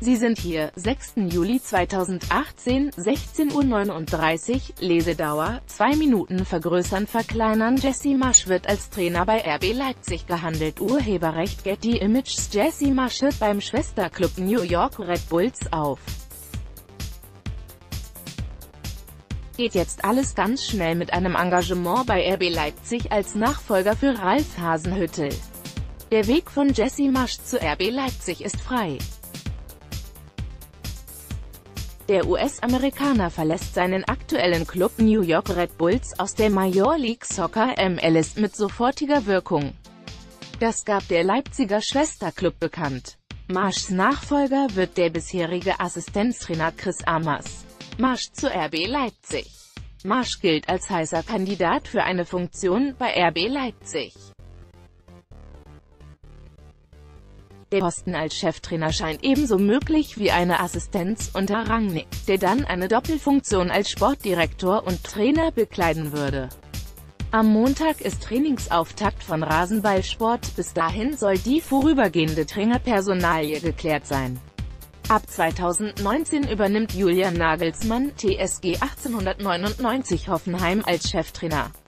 Sie sind hier, 6. Juli 2018, 16:39 Uhr, Lesedauer, 2 Minuten vergrößern verkleinern. Jesse Marsch wird als Trainer bei RB Leipzig gehandelt. Urheberrecht Getty Images. Jesse Marsch hört beim Schwesterclub New York Red Bulls auf. Geht jetzt alles ganz schnell mit einem Engagement bei RB Leipzig als Nachfolger für Ralf Hasenhüttl. Der Weg von Jesse Marsch zu RB Leipzig ist frei. Der US-Amerikaner verlässt seinen aktuellen Club New York Red Bulls aus der Major League Soccer (MLS) mit sofortiger Wirkung. Das gab der Leipziger Schwesterclub bekannt. Marschs Nachfolger wird der bisherige Assistenztrainer Chris Amers. Marsch zu RB Leipzig. Marsch gilt als heißer Kandidat für eine Funktion bei RB Leipzig. Der Posten als Cheftrainer scheint ebenso möglich wie eine Assistenz unter Rangnick, der dann eine Doppelfunktion als Sportdirektor und Trainer bekleiden würde. Am Montag ist Trainingsauftakt von Rasenballsport, bis dahin soll die vorübergehende Trainerpersonalie geklärt sein. Ab 2019 übernimmt Julian Nagelsmann, TSG 1899 Hoffenheim als Cheftrainer.